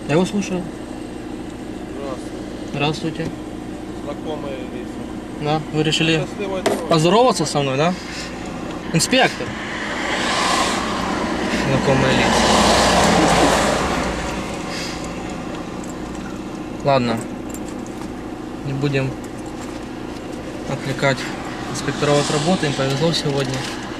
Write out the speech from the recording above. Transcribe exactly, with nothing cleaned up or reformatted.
Я его слушаю. Здравствуйте. Здравствуйте. Знакомые лица. Да, вы решили Счастливой дороги. поздороваться со мной, да? Инспектор. Знакомые лица. Ладно. Не будем отвлекать инспекторов от работы. Им повезло сегодня.